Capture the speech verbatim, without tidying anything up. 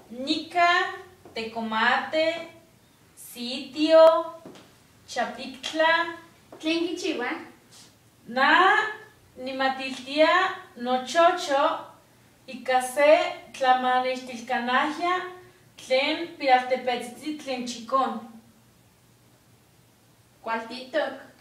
Nica, Tecomate, Sitio, Chapictla. ¿Tlen kichiwa? Na nimatiltia nochocho ika se tlamanextilkanahya tlen Piraltepetzitzi tlen chikon. ¿Cuál TikTok?